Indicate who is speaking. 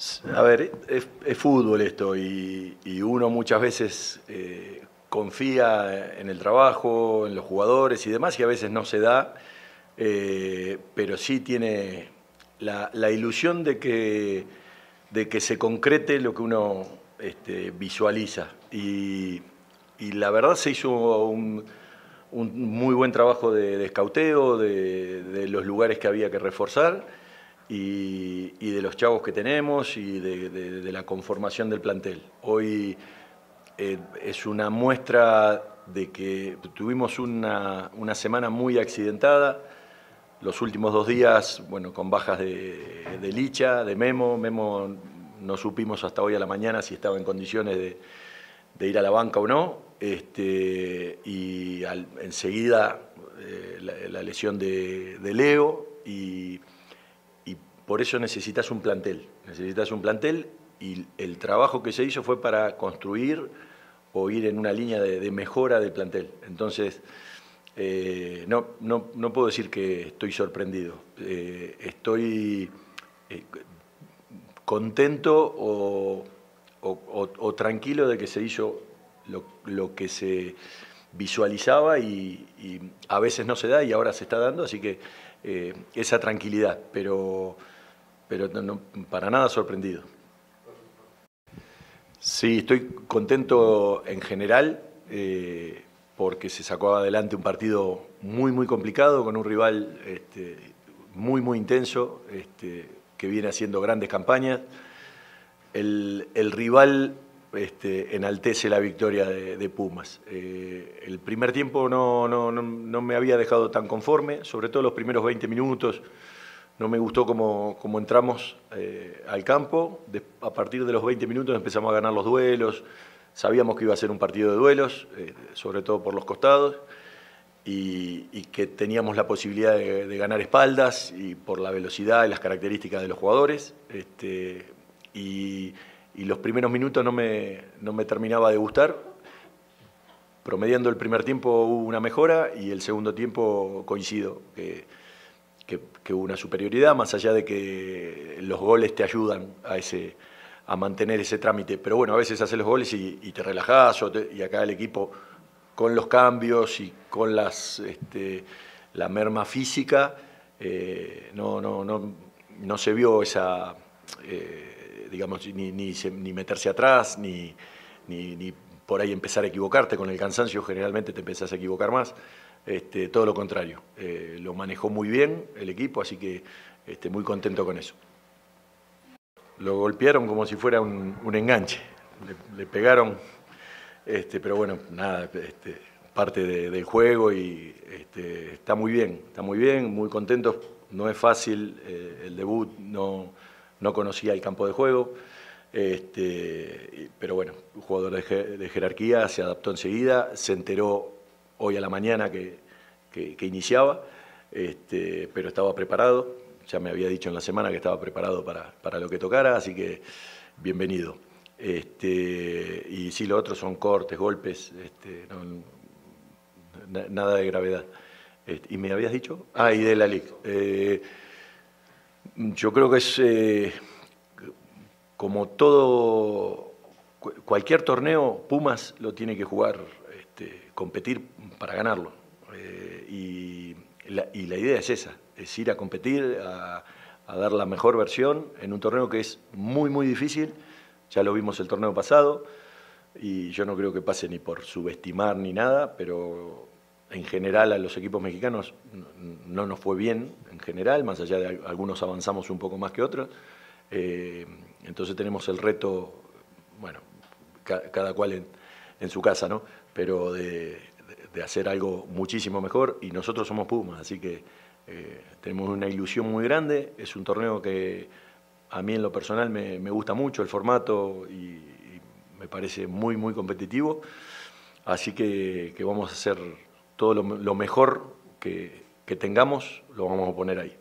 Speaker 1: A ver, es fútbol esto y uno muchas veces confía en el trabajo, en los jugadores y demás, y a veces no se da, pero sí tiene la ilusión de que se concrete lo que uno visualiza. Y la verdad se hizo un muy buen trabajo de escauteo, de los lugares que había que reforzar y de los chavos que tenemos y de la conformación del plantel. Hoy es una muestra de que tuvimos una semana muy accidentada. Los últimos 2 días, bueno, con bajas de Licha, de Memo. Memo no supimos hasta hoy a la mañana si estaba en condiciones de ir a la banca o no. Enseguida la lesión de Leo y por eso necesitas un plantel. Necesitas un plantel y el trabajo que se hizo fue para construir o ir en una línea de mejora del plantel. Entonces, no puedo decir que estoy sorprendido. Estoy contento o tranquilo de que se hizo lo que se visualizaba y a veces no se da y ahora se está dando, así que esa tranquilidad, pero no, para nada sorprendido. Sí, estoy contento en general porque se sacó adelante un partido muy complicado con un rival muy intenso que viene haciendo grandes campañas. El rival enaltece la victoria de Pumas. El primer tiempo no me había dejado tan conforme, sobre todo los primeros 20 minutos. No me gustó cómo entramos al campo. A partir de los 20 minutos empezamos a ganar los duelos. Sabíamos que iba a ser un partido de duelos, sobre todo por los costados, y que teníamos la posibilidad de ganar espaldas y por la velocidad y las características de los jugadores. Y los primeros minutos no me terminaba de gustar. Promediando el primer tiempo hubo una mejora y el segundo tiempo coincido que hubo una superioridad, más allá de que los goles te ayudan a mantener ese trámite. Pero bueno, a veces haces los goles y te relajás, y acá el equipo con los cambios y con la merma física, no se vio esa, digamos, ni meterse atrás, ni por ahí empezar a equivocarte. Con el cansancio generalmente te empezás a equivocar más. Todo lo contrario, lo manejó muy bien el equipo, así que muy contento con eso. Lo golpearon como si fuera un enganche, le pegaron, pero bueno, nada, parte del juego y está muy bien, muy contentos. No es fácil el debut, no conocía el campo de juego, pero bueno, un jugador de jerarquía, se adaptó enseguida, se enteró hoy a la mañana que iniciaba, pero estaba preparado. Ya me había dicho en la semana que estaba preparado para lo que tocara, así que bienvenido. Y sí, lo otro son cortes, golpes, nada de gravedad. ¿Y me habías dicho? Y de la Liga. Yo creo que es como todo, cualquier torneo, Pumas lo tiene que jugar, competir para ganarlo. Y la idea es esa, es ir a competir, a dar la mejor versión en un torneo que es muy difícil. Ya lo vimos el torneo pasado y yo no creo que pase ni por subestimar ni nada, pero en general a los equipos mexicanos no nos fue bien, en general, más allá de algunos avanzamos un poco más que otros. Entonces tenemos el reto, bueno, cada cual en su casa, ¿no? Pero de hacer algo muchísimo mejor, y nosotros somos Pumas, así que tenemos una ilusión muy grande. Es un torneo que a mí en lo personal me gusta mucho el formato y me parece muy competitivo, así que vamos a hacer todo lo mejor que tengamos, lo vamos a poner ahí.